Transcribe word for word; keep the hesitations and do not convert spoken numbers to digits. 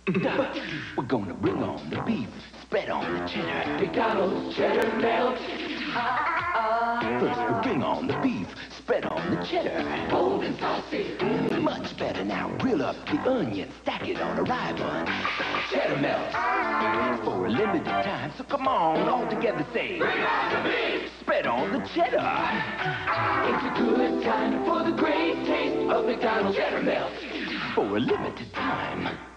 We're gonna bring on the beef, spread on the cheddar. McDonald's cheddar melt. First we bring on the beef, spread on the cheddar. Bold and saucy. Mm, much better now. Grill up the onion, stack it on a rye bun. Cheddar melt. For a limited time, so come on, all together say. Bring on the beef. Spread on the cheddar. It's a good time for the great taste of McDonald's cheddar melt. For a limited time.